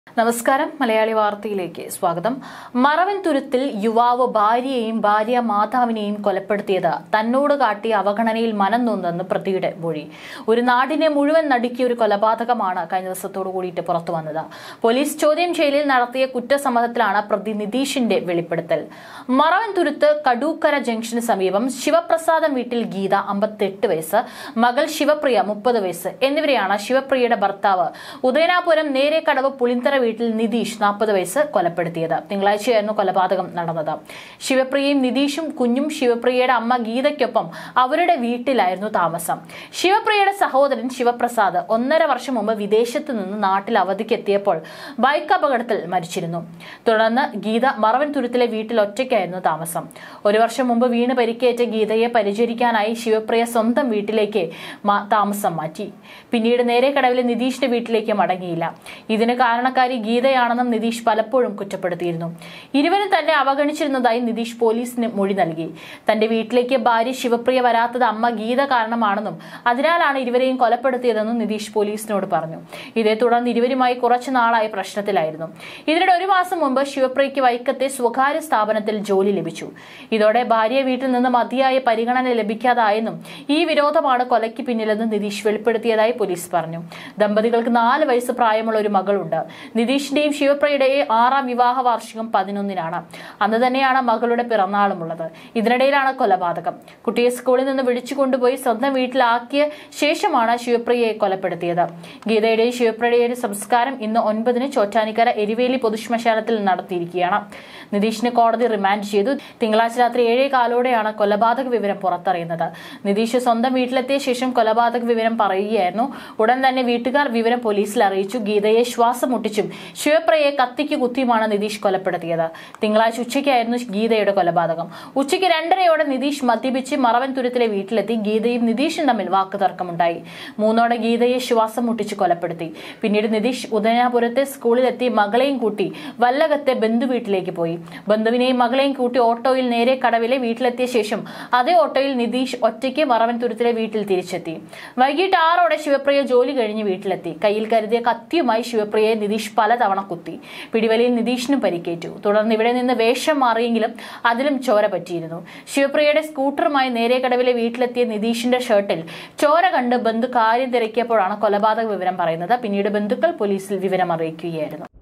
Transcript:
നമസ്കാരം മലയാളി വാർത്തയിലേക്ക് സ്വാഗതം. മറവൻ തുരുത്തിൽ യുവാവ് ഭാര്യയെയും ഭാര്യ മാതാവിനെയും കൊലപ്പെടുത്തിയത് തന്നോട് കാട്ടിയ അവഗണനയിൽ മനം നൊന്നെന്ന് പ്രതിയുടെ മൊഴി. ഒരു നാടിനെ മുഴുവൻ നടുക്കിയ ഒരു കൊലപാതകമാണ് കഴിഞ്ഞ ദിവസത്തോടു കൂടിയിട്ട് പുറത്തു വന്നത്. പോലീസ് ചോദ്യം ചെയ്യലിൽ നടത്തിയ കുറ്റസമ്മതത്തിലാണ് പ്രതി നിതീഷിന്റെ വെളിപ്പെടുത്തൽ. മറവൻ തുരുത്ത് കടൂക്കര ജംഗ്ഷന് സമീപം ശിവപ്രസാദം വീട്ടിൽ ഗീത 58 വയസ്സ്, മകൾ ശിവപ്രിയ 30 വയസ്സ് എന്നിവരെയാണ് ശിവപ്രിയയുടെ ഭർത്താവ് ഉദയനാപുരം നേരെക്കടവ് പുളിന്തറ വീട്ടിൽ നിതീഷ് 40 വയസ്സ് കൊലപ്പെടുത്തിയത്. തിങ്കളാഴ്ചയായിരുന്നു കൊലപാതകം നടന്നത്. ശിവപ്രിയയും നിതീഷും കുഞ്ഞും ശിവപ്രിയയുടെ അമ്മ ഗീതയ്ക്കൊപ്പം അവരുടെ വീട്ടിലായിരുന്നു താമസം. ശിവപ്രിയയുടെ സഹോദരൻ ശിവപ്രസാദ് 1.5 വർഷം മുമ്പ് വിദേശത്ത് നിന്ന് നാട്ടിൽ അവധിക്കെത്തിയപ്പോൾ ബൈക്ക് അപകടത്തിൽ മരിച്ചിരുന്നു. തുടർന്ന് ഗീത മറവൻ തുരുത്തിലെ വീട്ടിൽ ഒറ്റയ്ക്കായിരുന്നു താമസം. 1 വർഷം മുമ്പ് വീണ് പരിക്കേറ്റ ഗീതയെ പരിചരിക്കാനായി ശിവപ്രിയ സ്വന്തം വീട്ടിലേക്ക് താമസം മാറ്റി. പിന്നീട് നേരെക്കടവിലെ നിതീഷിന്റെ വീട്ടിലേക്ക് മടങ്ങിയില്ല. ഇതിന് കാരണക്കാരി ഗീതയാണെന്നും നിതീഷ് പലപ്പോഴും കുറ്റപ്പെടുത്തിയിരുന്നു. ഇരുവരും തന്നെ അവഗണിച്ചിരുന്നതായി നിതീഷ് പോലീസിന് മൊഴി നൽകി. തന്റെ വീട്ടിലേക്ക് ഭാര്യ ശിവപ്രിയ വരാത്തത് അമ്മ ഗീത കാരണമാണെന്നും അതിനാലാണ് ഇരുവരെയും കൊലപ്പെടുത്തിയതെന്നും നിതീഷ് പോലീസിനോട് പറഞ്ഞു. ഇതേ തുടർന്ന് ഇരുവരുമായി കുറച്ചു നാളായി പ്രശ്നത്തിലായിരുന്നു. ഇതിനിടെ 1 മാസം മുമ്പ് ശിവപ്രിയയ്ക്ക് വൈക്കത്തെ സ്വകാര്യ സ്ഥാപനത്തിൽ ജോലി ലഭിച്ചു. ഇതോടെ ഭാര്യ വീട്ടിൽ നിന്ന് മതിയായ പരിഗണന ലഭിക്കാതായെന്നും ഈ വിരോധമാണ് കൊലയ്ക്ക് പിന്നിലെന്നും നിതീഷ് വെളിപ്പെടുത്തിയതായി പോലീസ് പറഞ്ഞു. ദമ്പതികൾക്ക് 4 വയസ്സ് പ്രായമുള്ള ഒരു മകളുണ്ട്. നിതീഷിന്റെയും ശിവപ്രിയയുടെയും 6ാം വിവാഹ വാർഷികം 11-നാണ്. അന്ന് തന്നെയാണ് മകളുടെ പിറന്നാളുമുള്ളത്. ഇതിനിടയിലാണ് കൊലപാതകം. കുട്ടിയെ സ്കൂളിൽ നിന്ന് വിളിച്ചു കൊണ്ടുപോയി സ്വന്തം വീട്ടിലാക്കിയ ശേഷമാണ് ശിവപ്രിയയെ കൊലപ്പെടുത്തിയത്. ഗീതയുടെയും ശിവപ്രിയയുടെയും സംസ്കാരം ഇന്ന് 9-ന് ചോറ്റാനിക്കര എരിവേലി പൊതുശ്മശാനത്തിൽ നടത്തിയിരിക്കുകയാണ്. നിതീഷിനെ കോടതി റിമാൻഡ് ചെയ്തു. തിങ്കളാഴ്ച രാത്രി 7:15-ഓടെയാണ് കൊലപാതക വിവരം പുറത്തറിയുന്നത്. നിതീഷ് സ്വന്തം വീട്ടിലെത്തിയ ശേഷം കൊലപാതക വിവരം പറയുകയായിരുന്നു. ഉടൻ തന്നെ വീട്ടുകാർ വിവരം പോലീസിൽ അറിയിച്ചു. ഗീതയെ ശ്വാസം മുട്ടിച്ചും ശിവപ്രിയയെ കത്തിക്ക് കുത്തിയുമാണ് നിതീഷ് കൊലപ്പെടുത്തിയത്. തിങ്കളാഴ്ച ഉച്ചയ്ക്കായിരുന്നു ഗീതയുടെ കൊലപാതകം. ഉച്ചയ്ക്ക് 2:30-ഓടെ നിതീഷ് മദ്യപിച്ച് മറവൻ തുരുത്തിലെ വീട്ടിലെത്തി. ഗീതയും നിതീഷും തമ്മിൽ വാക്കുതർക്കമുണ്ടായി. 3-ഓടെ ഗീതയെ ശ്വാസം മുട്ടിച്ച് കൊലപ്പെടുത്തി. പിന്നീട് നിതീഷ് ഉദയനാപുരത്തെ സ്കൂളിലെത്തി മകളെയും കൂട്ടി വല്ലകത്തെ ബന്ധുവീട്ടിലേക്ക് പോയി. ബന്ധുവിനെയും മകളെയും കൂട്ടി ഓട്ടോയിൽ നേരെ കടവിലെ വീട്ടിലെത്തിയ ശേഷം അതേ ഓട്ടോയിൽ നിതീഷ് ഒറ്റയ്ക്ക് മറവൻ തുരുത്തിലെ വീട്ടിൽ തിരിച്ചെത്തി. വൈകിട്ട് 6-ഓടെ ശിവപ്രിയ ജോലി കഴിഞ്ഞ് വീട്ടിലെത്തി. കയ്യിൽ കരുതിയ കത്തിയുമായി ശിവപ്രിയയെ നിതീഷ് പലതവണ കുത്തി. പിടിവലിയിൽ നിതീഷിനും പരിക്കേറ്റു. തുടർന്ന് ഇവിടെ നിന്ന് വേഷം മാറിയെങ്കിലും അതിലും ചോര പറ്റിയിരുന്നു. ശിവപ്രിയയുടെ സ്കൂട്ടറുമായി നേരെക്കടവിലെ വീട്ടിലെത്തിയ നിതീഷിന്റെ ഷർട്ടിൽ ചോര കണ്ട് ബന്ധു കാര്യം തിരക്കിയപ്പോഴാണ് കൊലപാതക വിവരം പറയുന്നത്. പിന്നീട് ബന്ധുക്കൾ പോലീസിൽ വിവരം അറിയിക്കുകയായിരുന്നു.